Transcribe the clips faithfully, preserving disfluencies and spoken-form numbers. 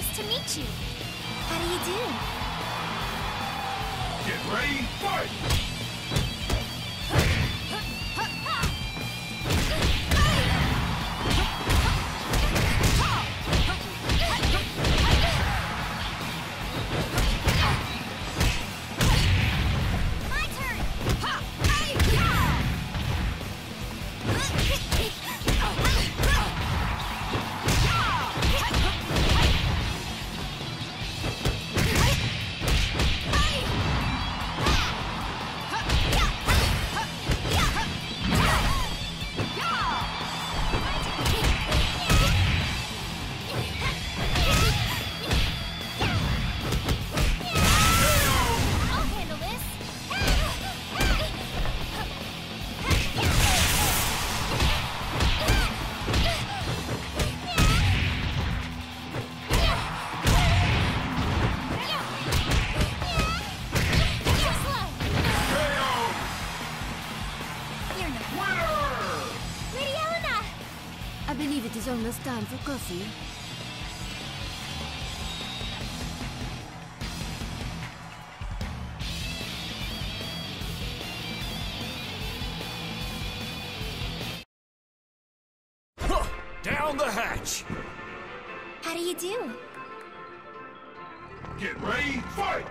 Nice to meet you. How do you do? Get ready, fight! I believe it is almost time for coffee. Huh! Down the hatch! How do you do? Get ready, fight!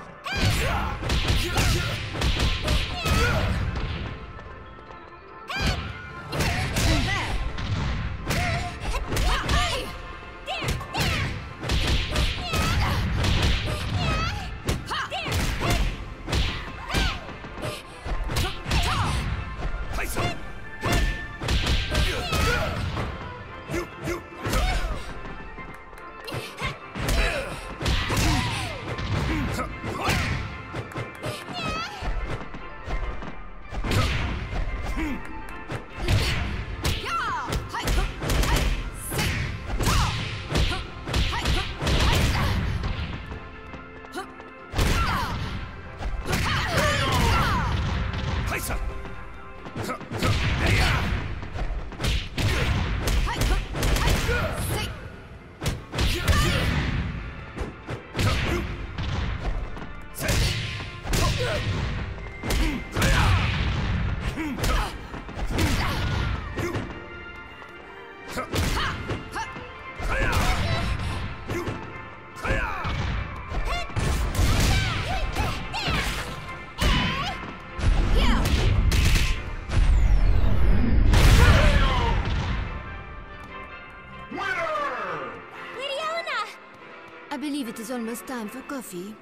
I believe it is almost time for coffee.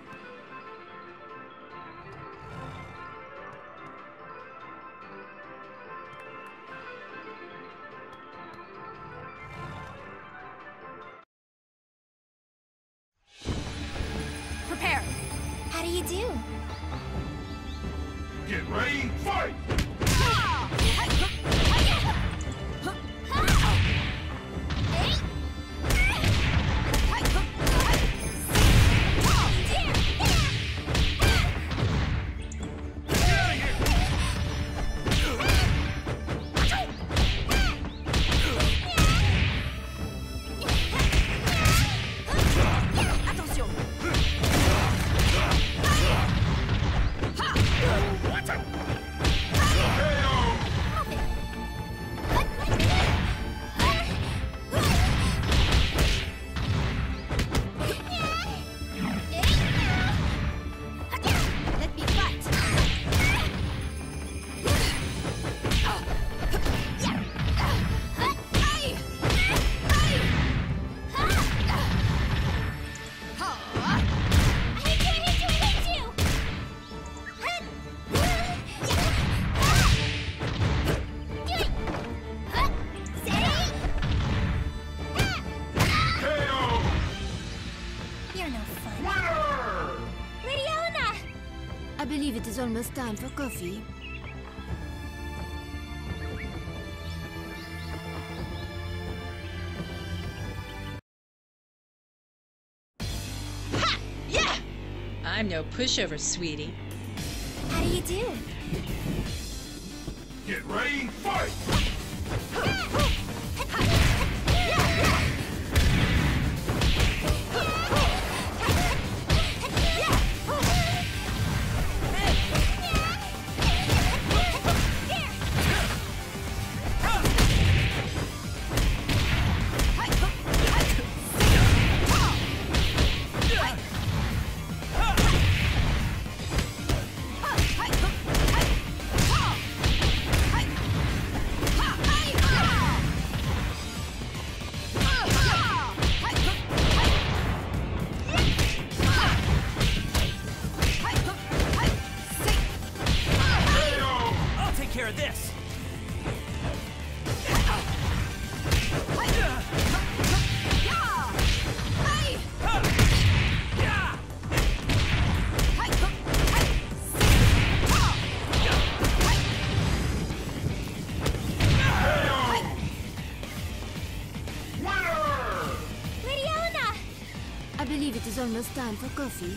Prepare. How do you do? Get ready, fight! I believe it is almost time for coffee. Ha! Yeah! I'm no pushover, sweetie. How do you do? Get ready, fight! Yeah! believe it is almost time for coffee.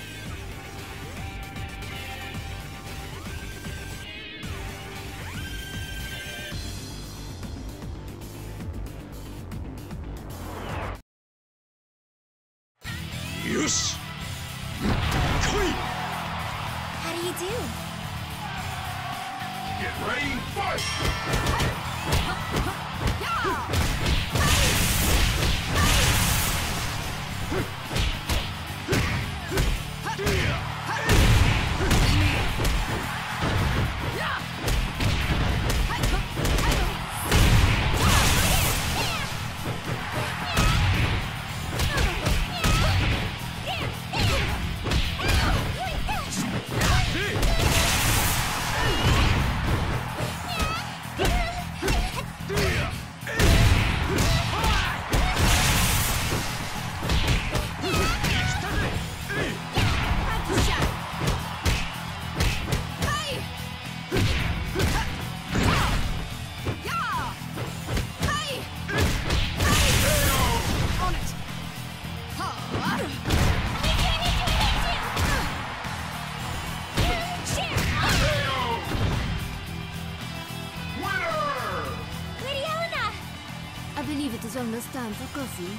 Yush! How do you do? Get ready, fight! I believe it is almost time for coffee.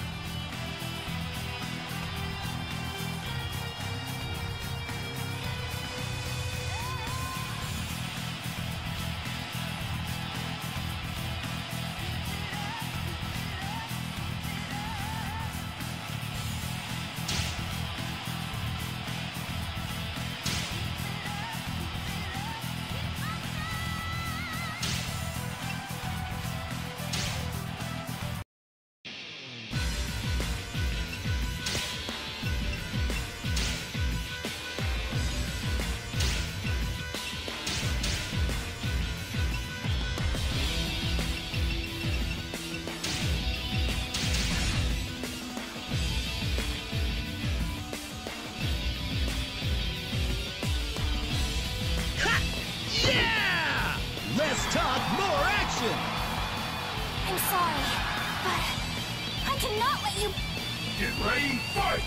Let's talk more action! I'm sorry, but I cannot let you... Get ready, fight!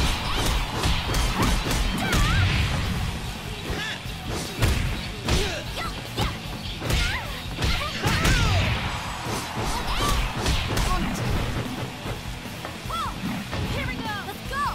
Here we go! Let's go!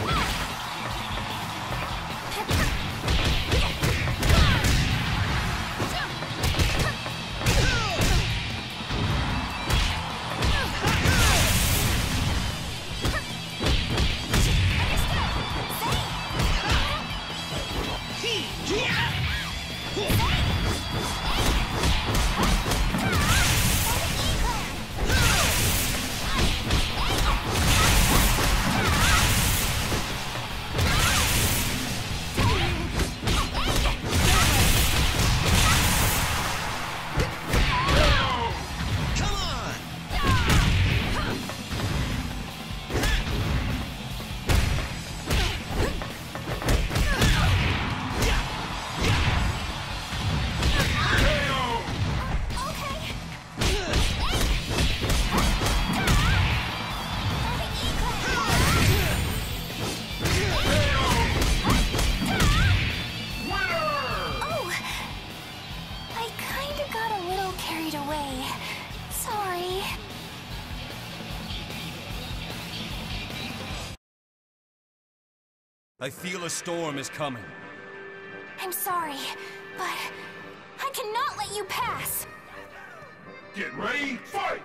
I feel a storm is coming. I'm sorry, but I cannot let you pass. Get ready, fight!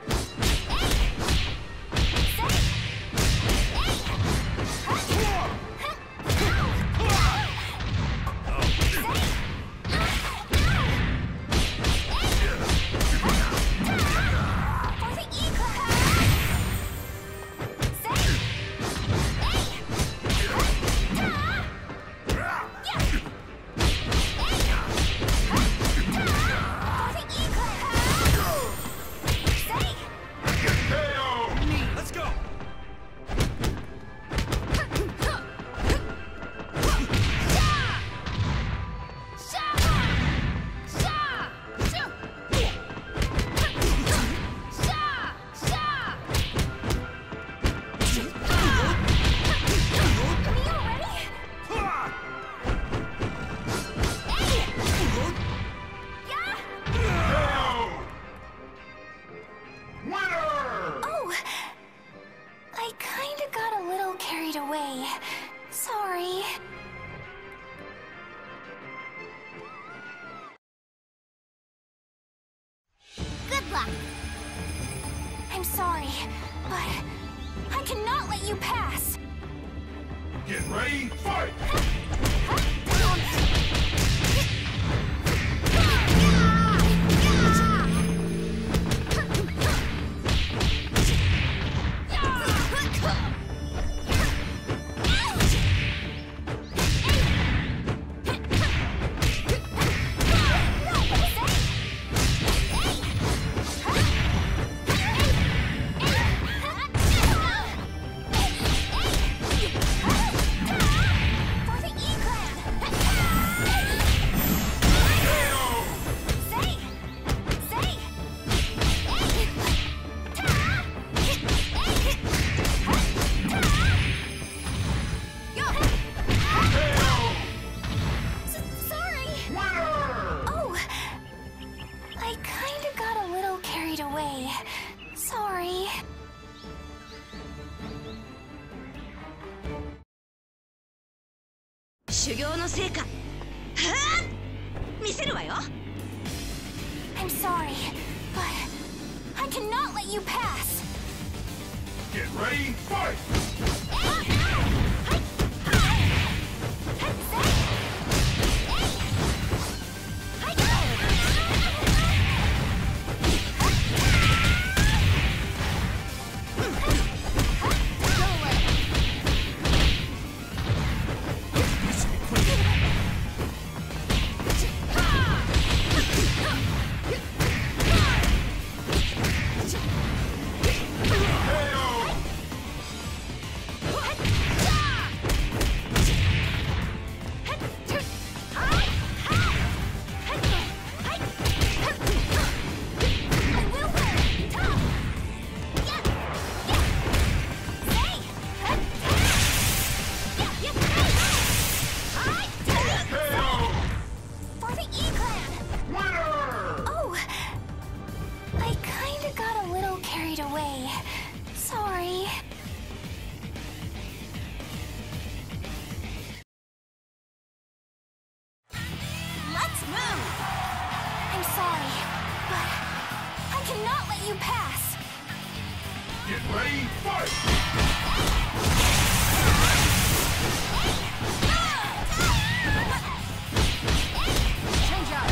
Let's go! carried away. Sorry. Good luck. I'm sorry, but I cannot let you pass. Get ready, fight! Sorry. 修行の成果、はあ、見せるわよ。 I'm sorry, but I cannot let you pass. Get ready, fight! Sorry. Let's move! I'm sorry, but I cannot let you pass. Get ready, fight! Change up.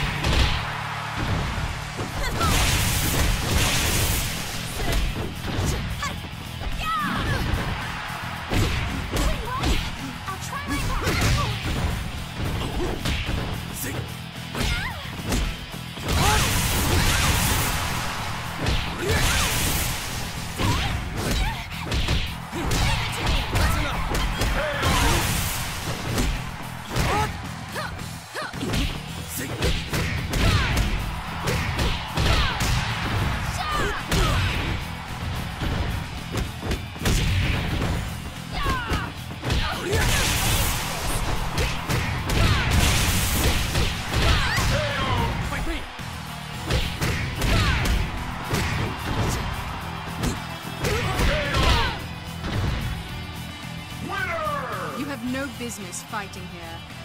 No business fighting here.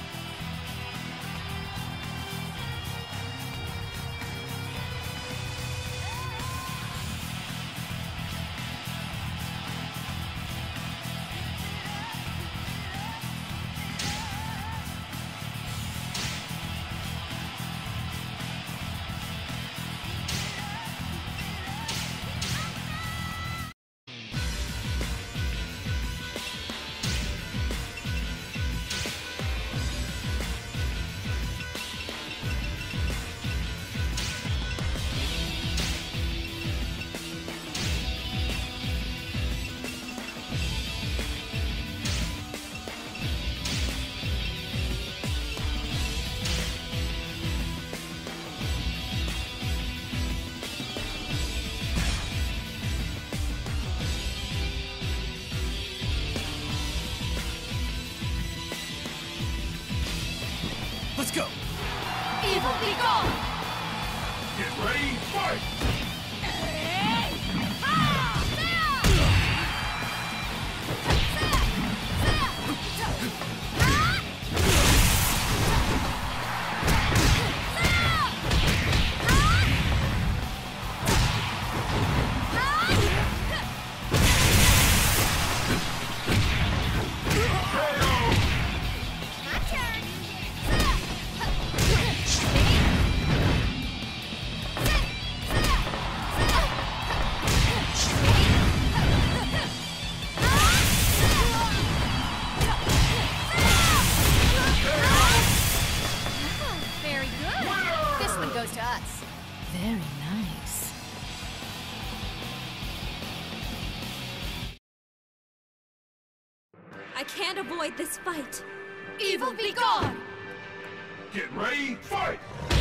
Let's go! Evil be gone! Get ready, fight! Ah! I can't avoid this fight. Evil be gone! Get ready, fight!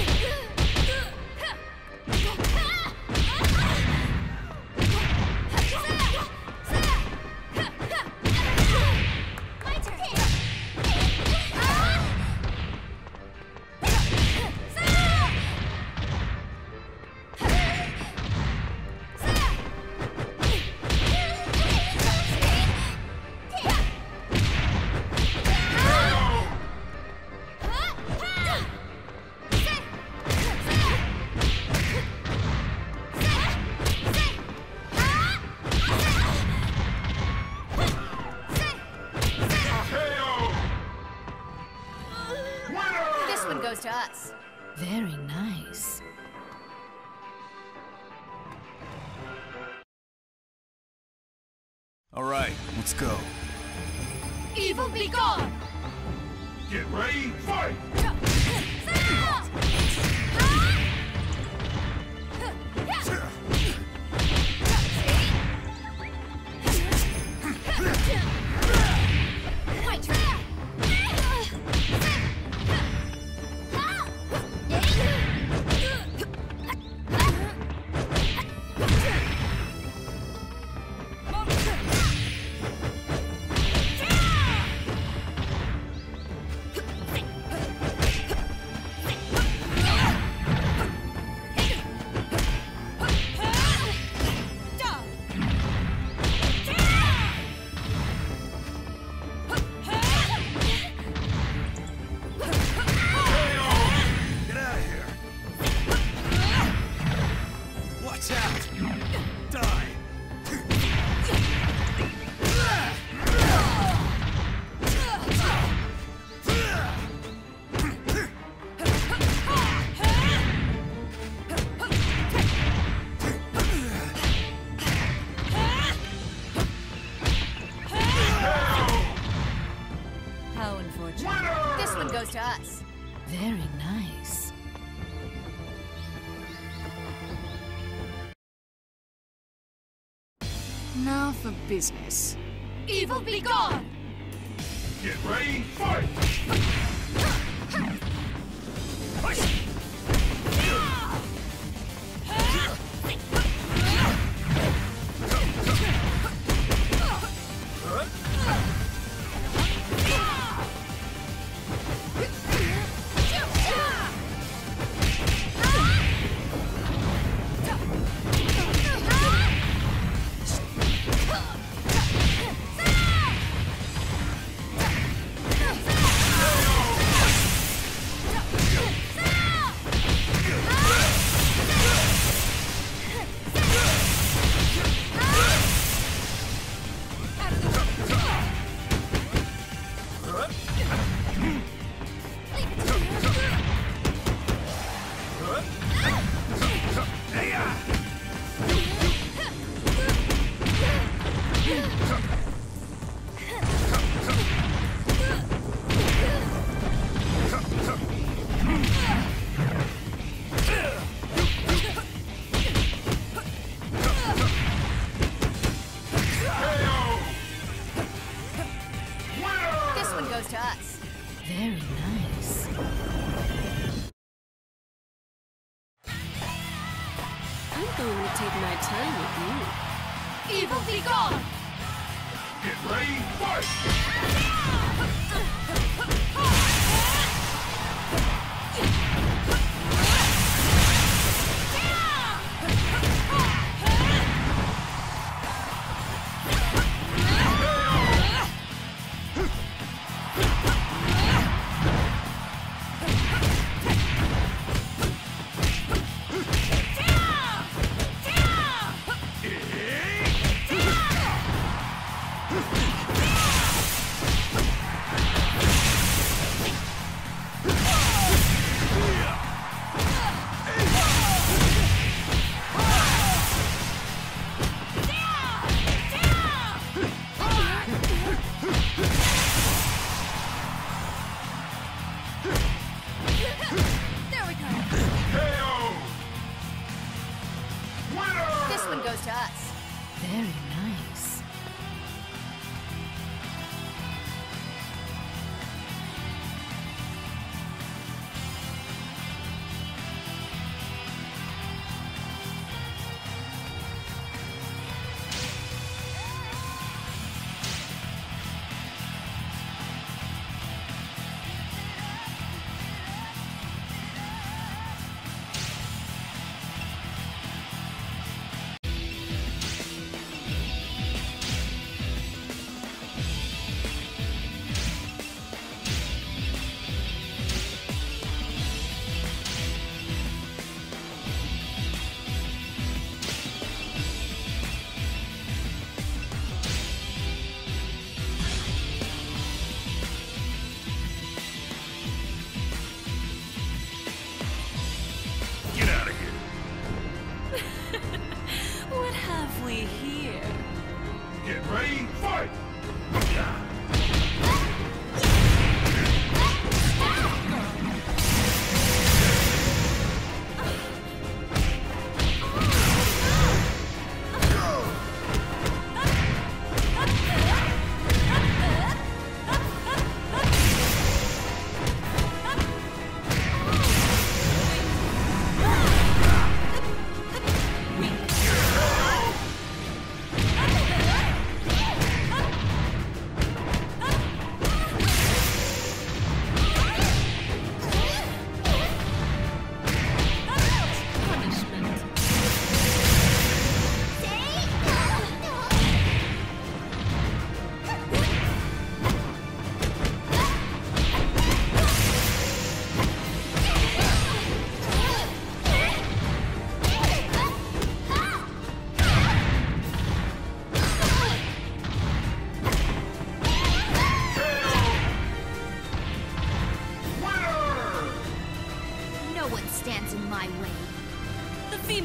Goes to us. Very nice. All right, let's go. Evil be gone! Get ready, fight! This one goes to us. Very nice. Now for business. Evil be gone! Get ready, fight! To us. Very nice. I'm going to take my time with you. Evil be gone! Get ready, fight!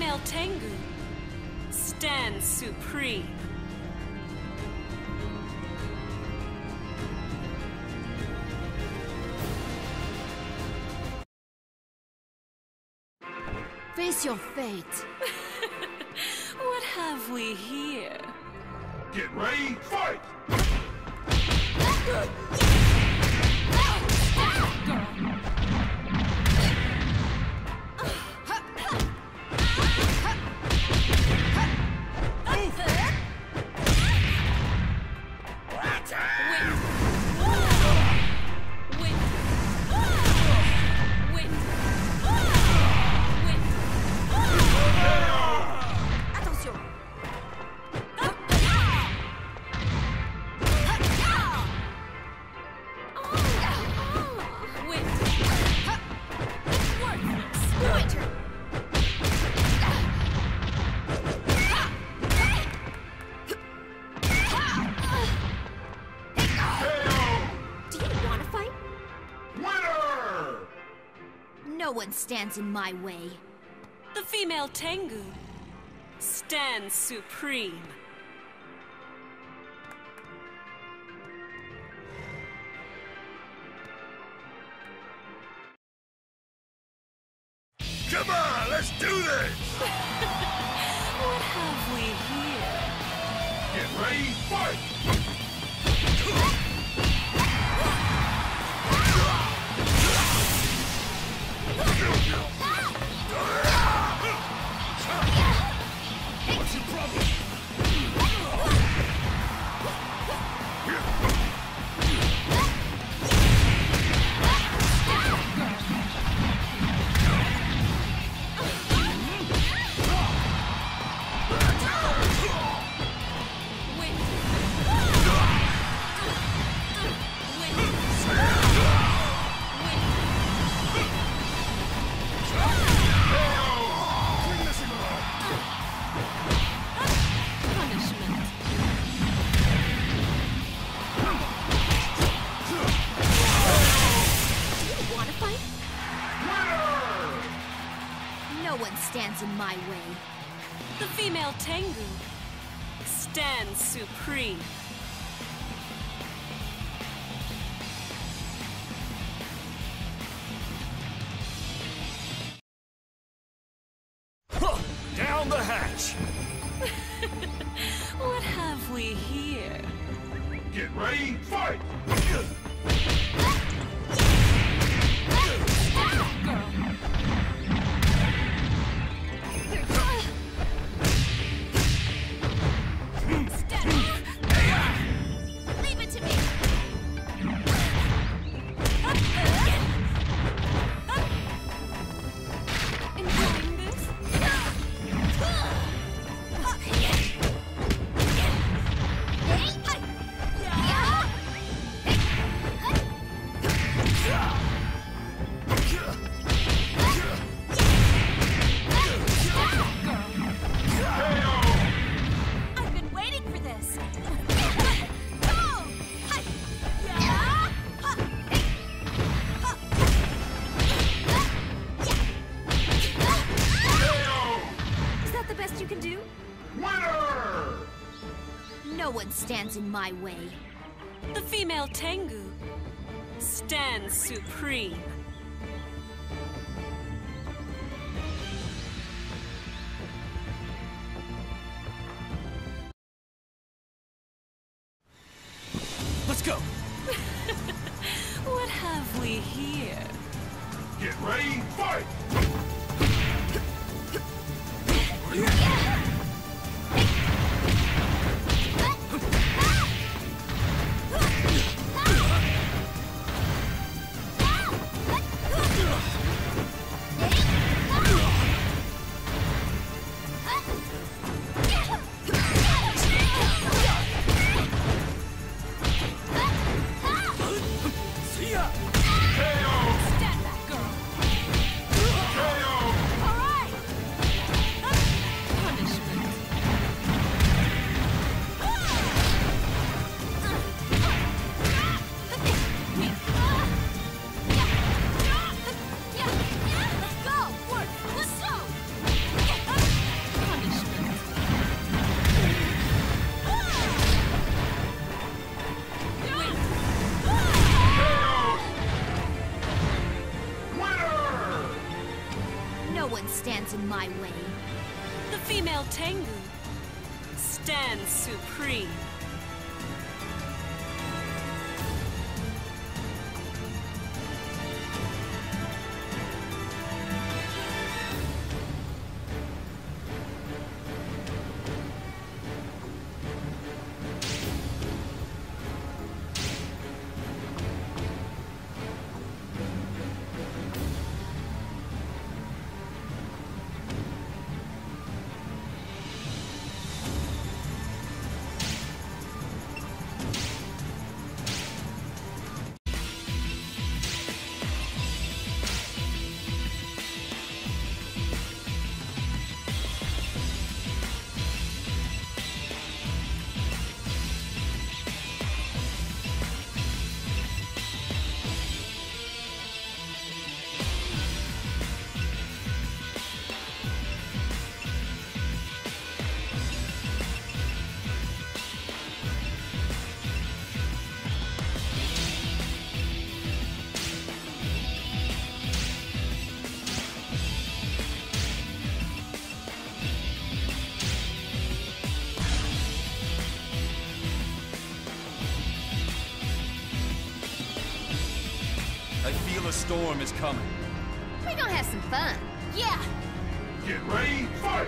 female Tengu stands supreme. Face your fate. What have we here? Get ready, fight! No one stands in my way. The female Tengu stands supreme. Come on, let's do this! What have we here? Get ready, fight! What's your problem? No one stands in my way. The female Tengu stands supreme. Huh, down the hatch. What have we here? Get ready, fight! Leave it to me. Enjoying this? I've been waiting for this. Is that the best you can do? Winner! No one stands in my way. The female Tengu stands supreme. Let's go. What have we here? Get ready, fight! See ya. Stand back, girl. K O! All right. in my way. The female Tengu stands supreme. I feel a storm is coming. We're gonna have some fun. Yeah! Get ready, fight!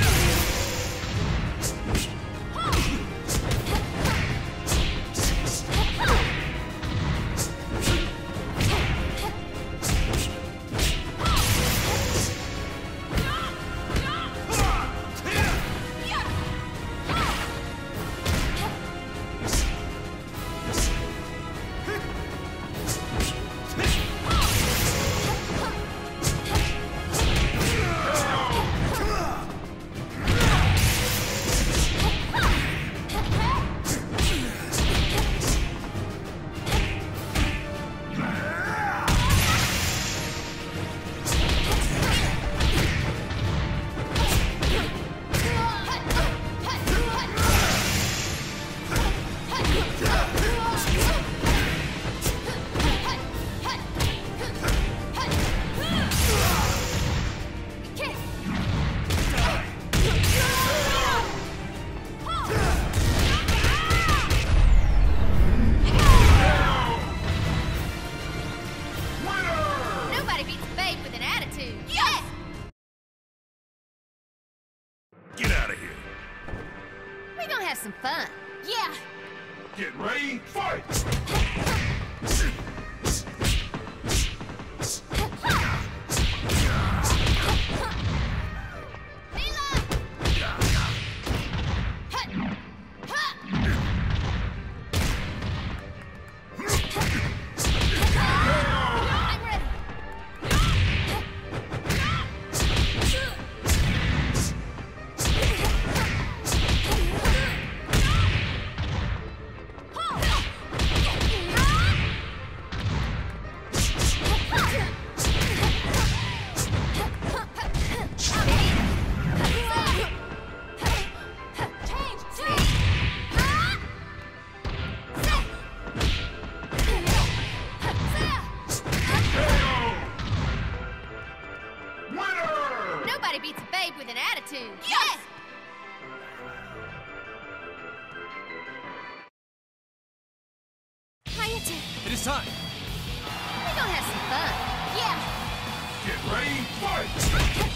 Get out of here! We're gonna have some fun. Yeah! Get ready, fight! Nobody beats a babe with an attitude. Yes! Hayate, It is time. we're gonna have some fun. Yeah! Get ready, fight!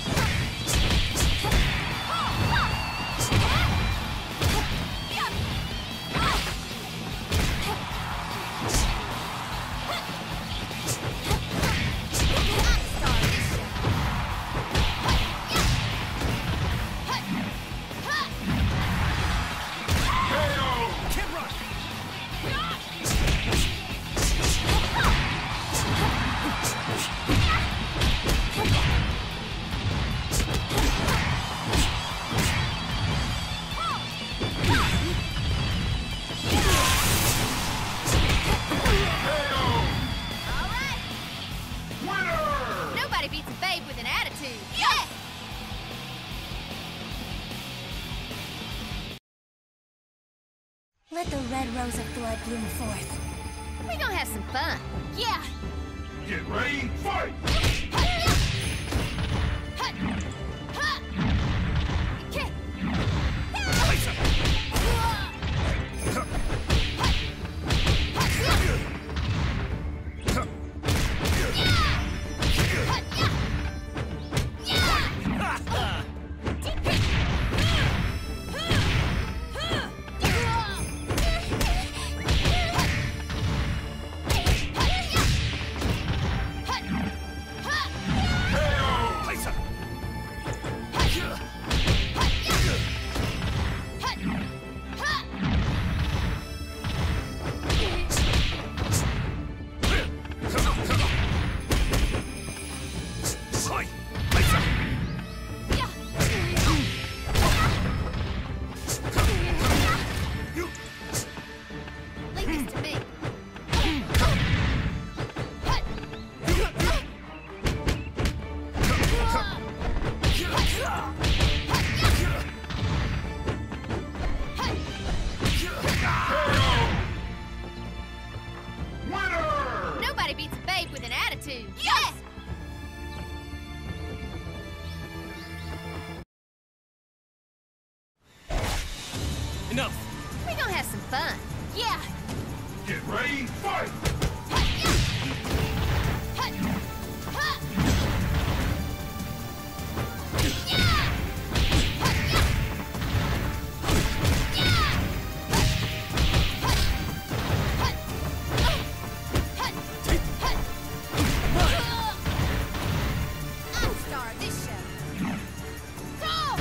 Nobody beats a babe with an attitude. Yes! Let the red rose of blood bloom forth. We're gonna have some fun. Yeah! Get ready, fight! Nobody beats a babe with an attitude. Yes! Enough! We gonna have some fun. Yeah! Get ready, fight! I'm the star of this show. Go!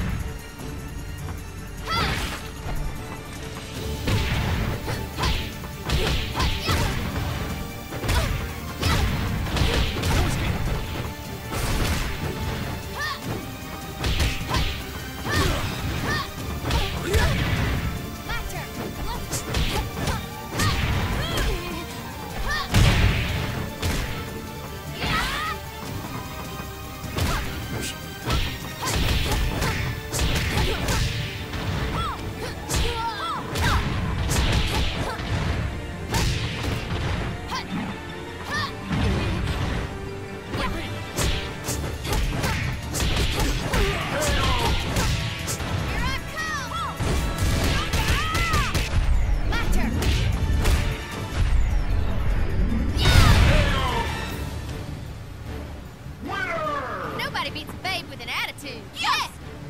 Nobody beats a babe with an attitude. Yes!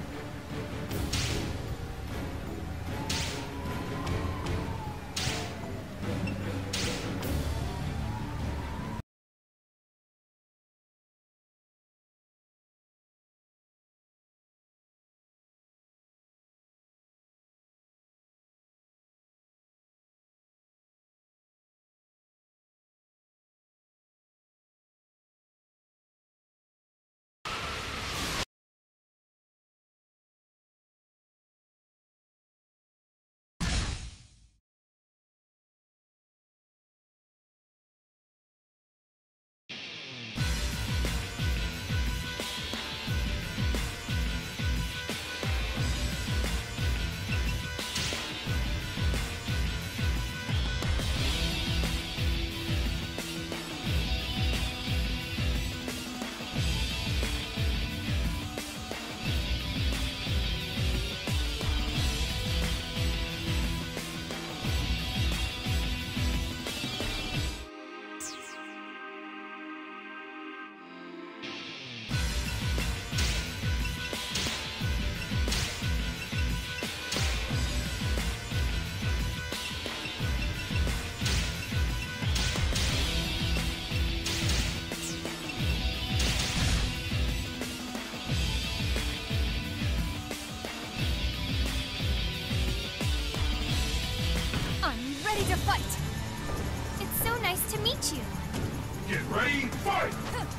Ready to fight! It's so nice to meet you. Get ready, fight!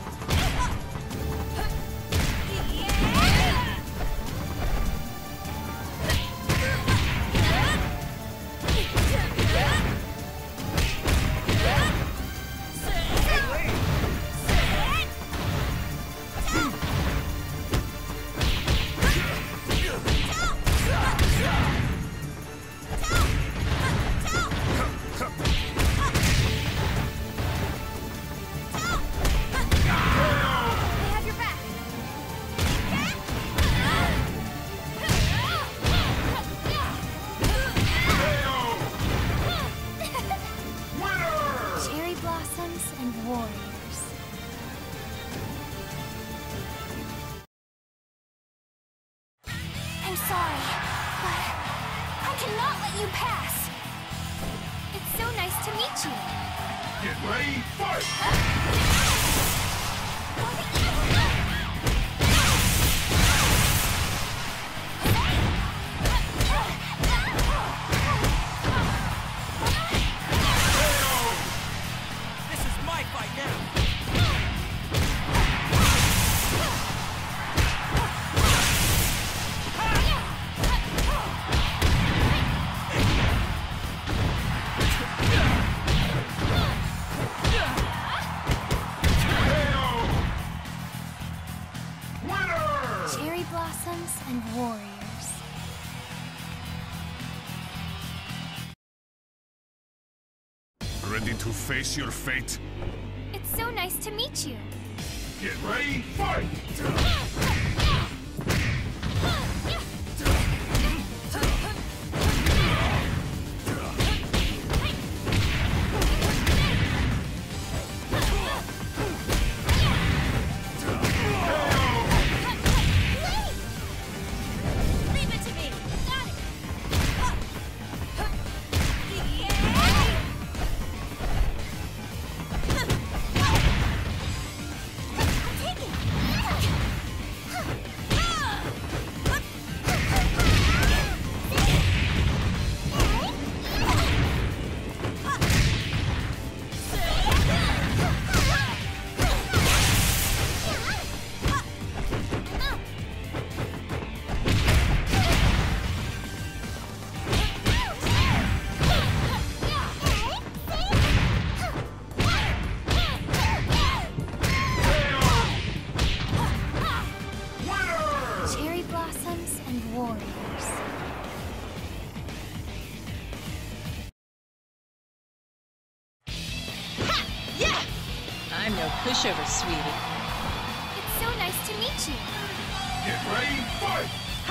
I'm sorry, but I cannot let you pass. It's so nice to meet you. Get ready, fight! This is my fight now! Ready to face your fate? It's so nice to meet you. Get ready, fight! Leave it to me. Got it. Cherry blossoms and warriors. I'm no pushover, sweetie. It's so nice to meet you. Get ready, fight!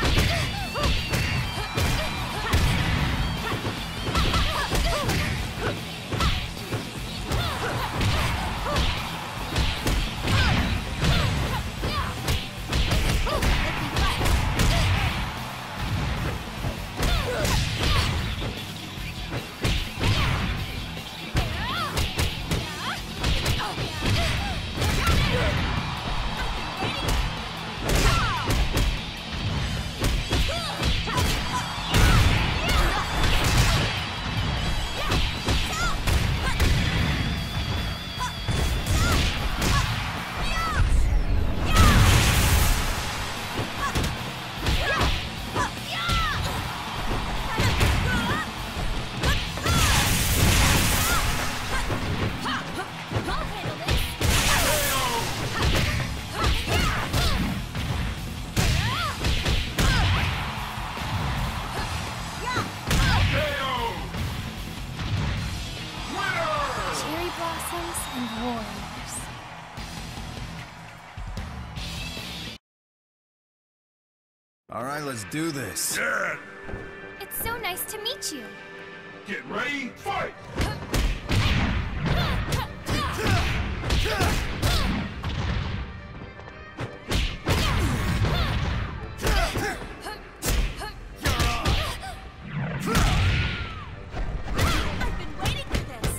Cherry blossoms and warriors. All right, let's do this. Yeah! It's so nice to meet you. Get ready, fight! I've been waiting for this.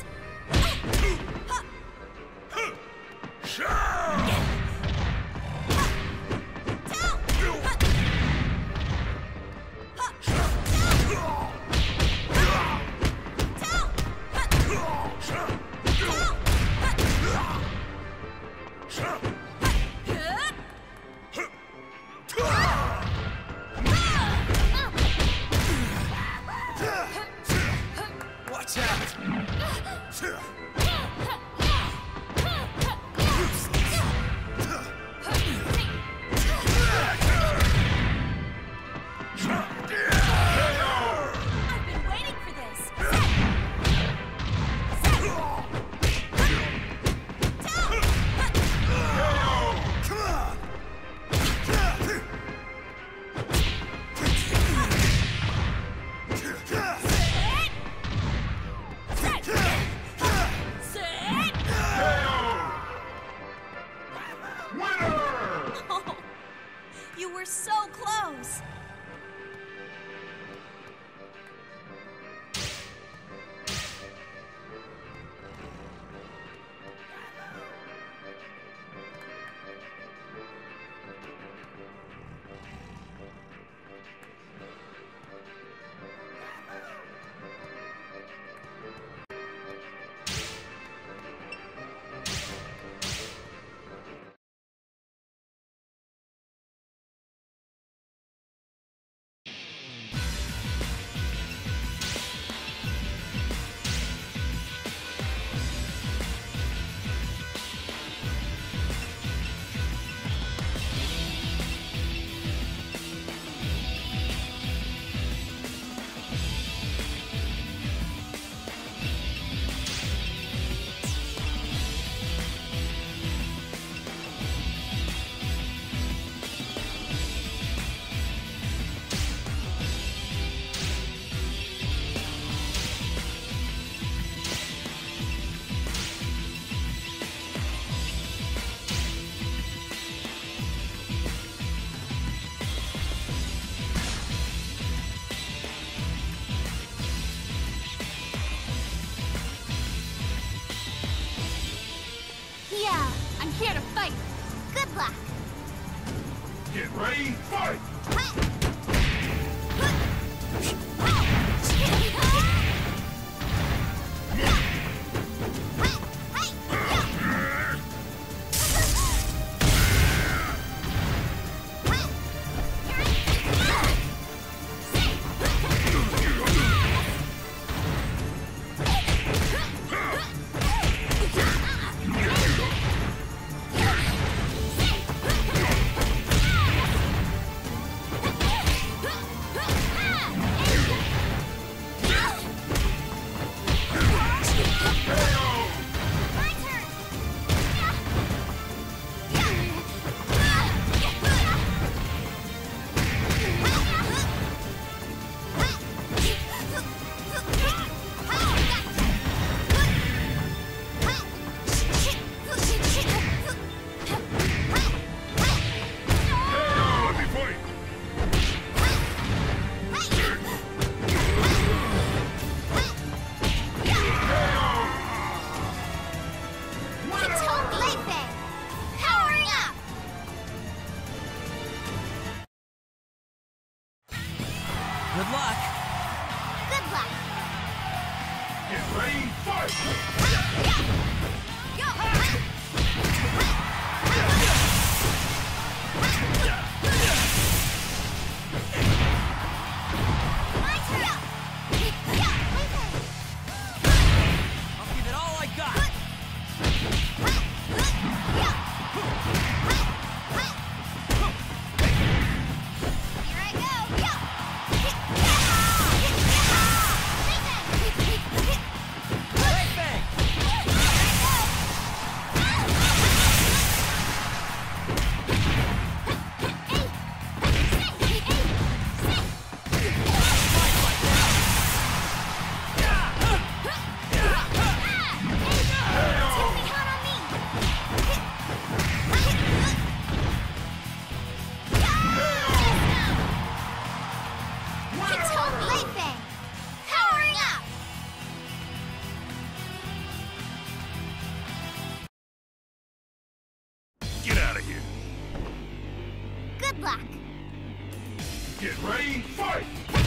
Watch out! I've been waiting for this. Get I'm here to fight. Good luck. Get ready, fight! Good luck. Good luck. Get ready, fight! I'll give it all I got. Here I go. Great bang. Get out of here! Good luck. Get ready, fight!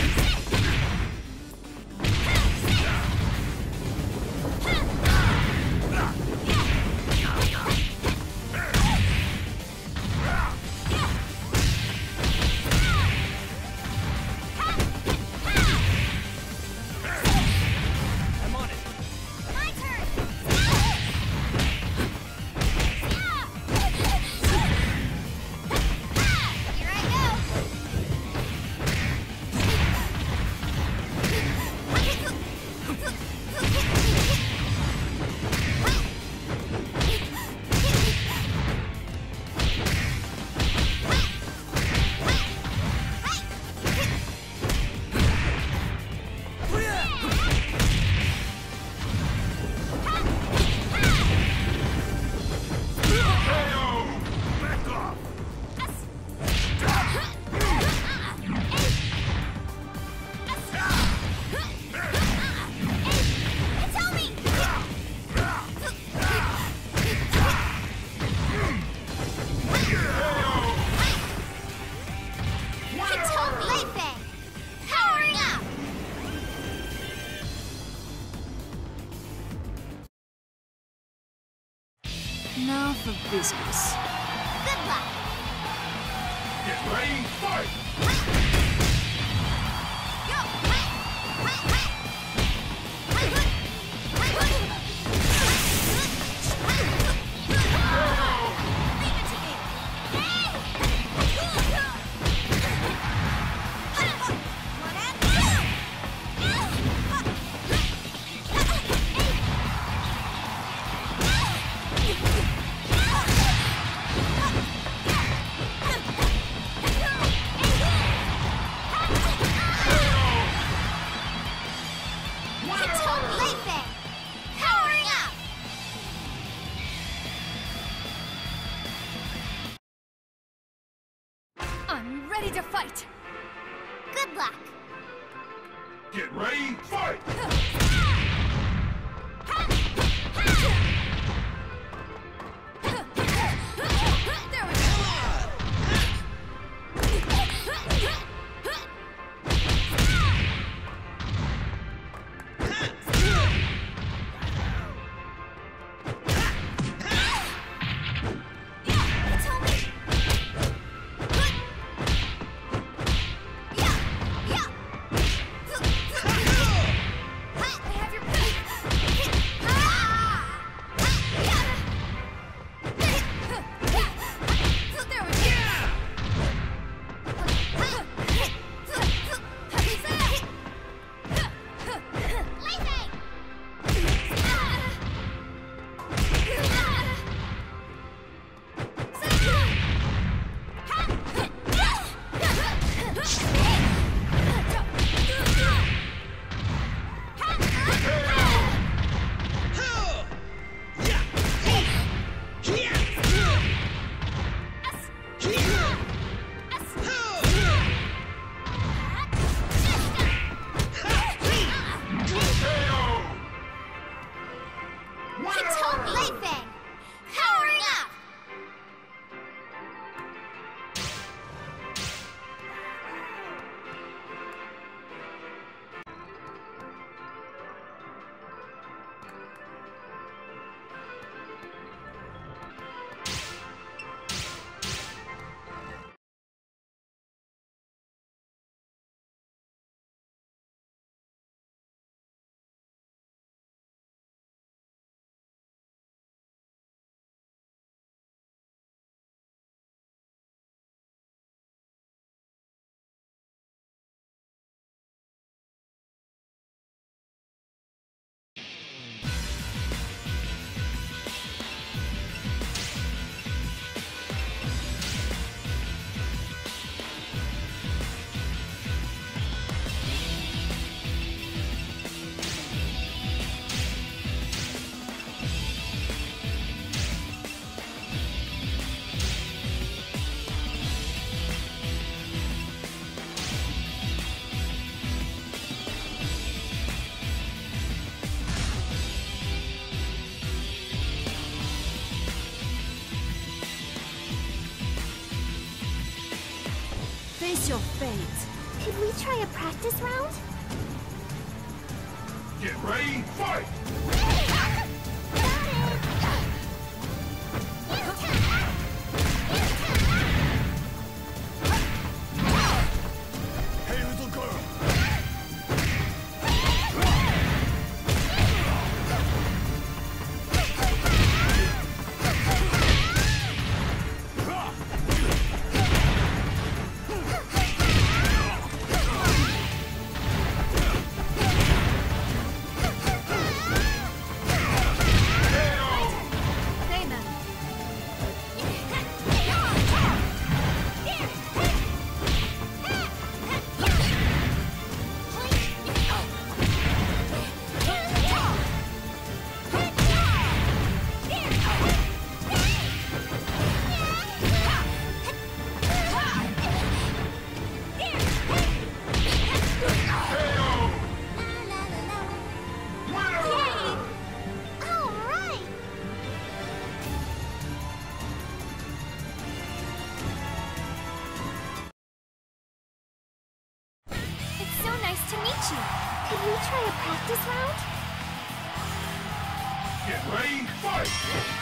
I'm on it. My turn. Here I Back off! Now for business. Good luck. Get ready, fight! Powering up! I'm ready to fight. Good luck. Get ready, fight! Ha! Hitomi! Lei Feng! Powering up! Face your fate. Could we try a practice round? Get ready, fight! Hey, little girl! Could we try a practice round? Get ready, fight!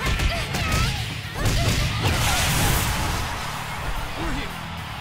We're here!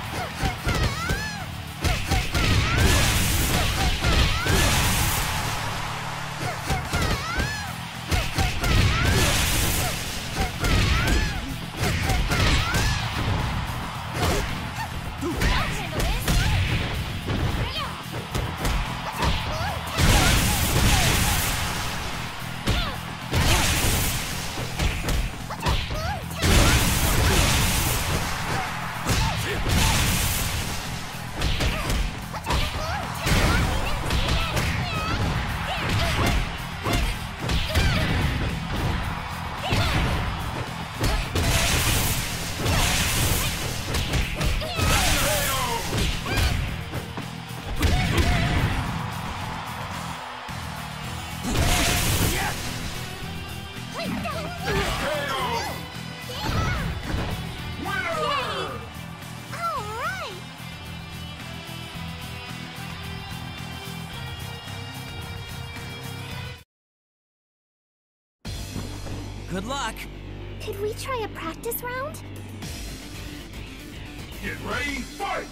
Good luck! Could we try a practice round? Get ready, fight!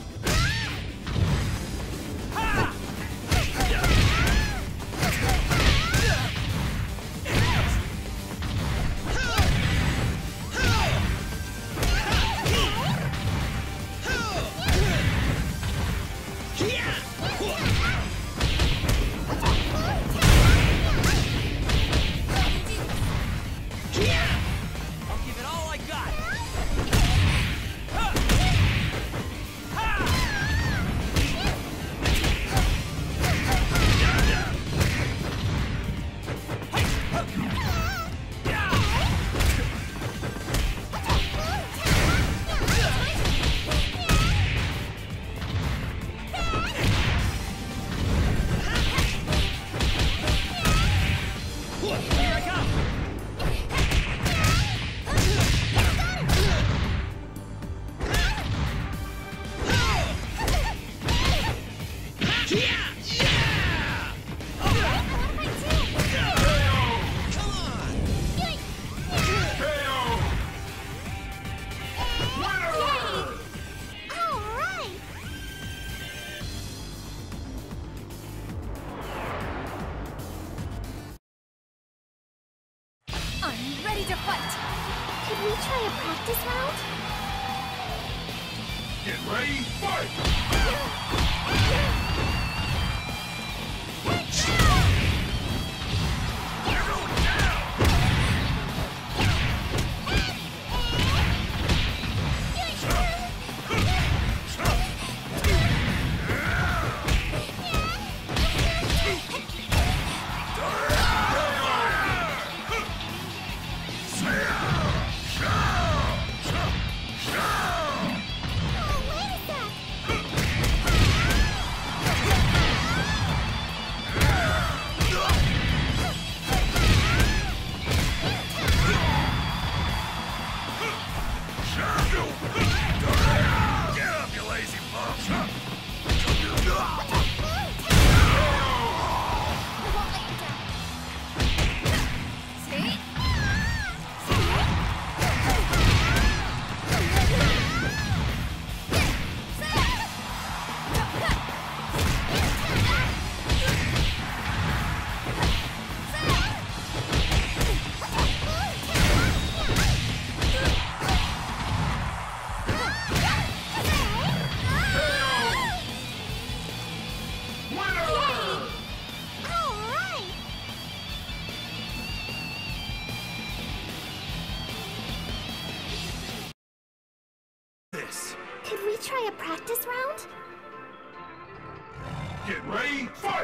I'll give it all I got! I'm ready to fight! Could we try a practice round? Get ready, fight! Could we try a practice round? Get ready, fight!